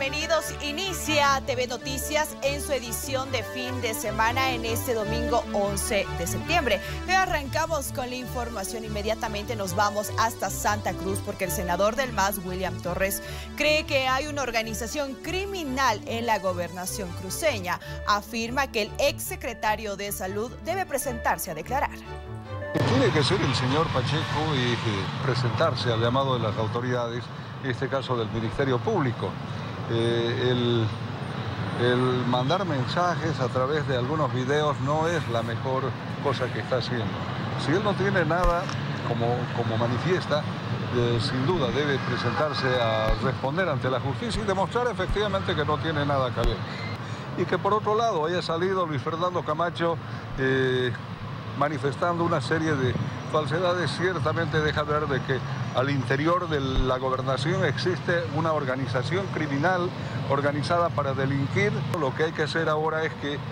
bienvenidos. Inicia TV Noticias en su edición de fin de semana en este domingo 11 de septiembre. Hoy arrancamos con la información. Inmediatamente nos vamos hasta Santa Cruz porque el senador del MAS, William Torres, cree que hay una organización criminal en la gobernación cruceña. Afirma que el exsecretario de Salud debe presentarse a declarar. Tiene que ser el señor Pacheco y presentarse al llamado de las autoridades, en este caso del Ministerio Público. El mandar mensajes a través de algunos videos no es la mejor cosa que está haciendo. Si él no tiene nada, como manifiesta, sin duda debe presentarse a responder ante la justicia y demostrar efectivamente que no tiene nada que ver. Y que por otro lado haya salido Luis Fernando Camacho manifestando una serie de falsedades, ciertamente deja ver de que al interior de la gobernación existe una organización criminal organizada para delinquir. Lo que hay que hacer ahora es que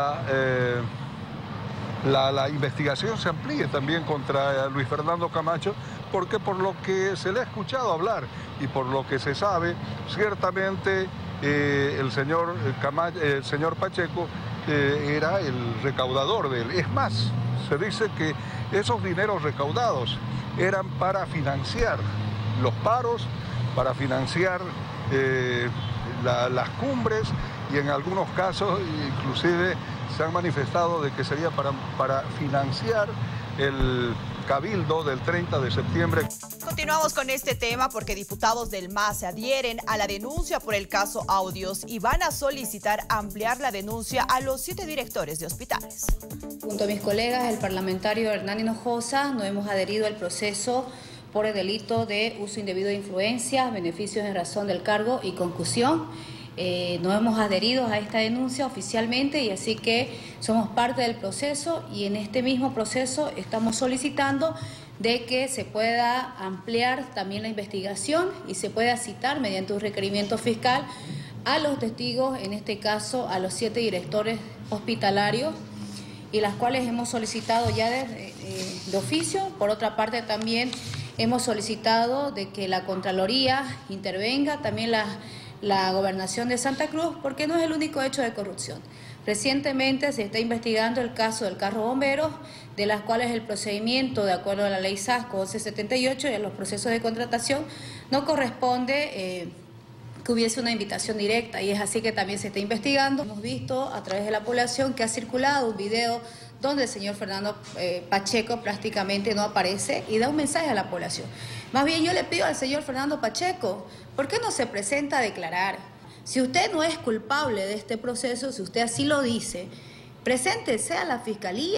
la investigación se amplíe también contra Luis Fernando Camacho, porque por lo que se le ha escuchado hablar y por lo que se sabe, ciertamente el señor Pacheco era el recaudador de él. Es más, se dice que esos dineros recaudados eran para financiar los paros, para financiar las cumbres y en algunos casos inclusive se han manifestado de que sería para financiar el cabildo del 30 de septiembre. Continuamos con este tema porque diputados del MAS se adhieren a la denuncia por el caso Audios y van a solicitar ampliar la denuncia a los 7 directores de hospitales. Junto a mis colegas, el parlamentario Hernán Hinojosa, nos hemos adherido al proceso por el delito de uso indebido de influencias, beneficios en razón del cargo y concusión. Nos hemos adherido a esta denuncia oficialmente y así que somos parte del proceso y en este mismo proceso estamos solicitando de que se pueda ampliar también la investigación y se pueda citar mediante un requerimiento fiscal a los testigos, en este caso a los 7 directores hospitalarios, y las cuales hemos solicitado ya de oficio. Por otra parte, también hemos solicitado de que la Contraloría intervenga, también la Gobernación de Santa Cruz, porque no es el único hecho de corrupción. Recientemente se está investigando el caso del carro bomberos, de las cuales el procedimiento, de acuerdo a la ley SASCO 1178 y a los procesos de contratación, no corresponde que hubiese una invitación directa, y es así que también se está investigando. Hemos visto a través de la población que ha circulado un video donde el señor Fernando Pacheco prácticamente no aparece y da un mensaje a la población. Más bien yo le pido al señor Fernando Pacheco, ¿por qué no se presenta a declarar? Si usted no es culpable de este proceso, si usted así lo dice, preséntese a la Fiscalía.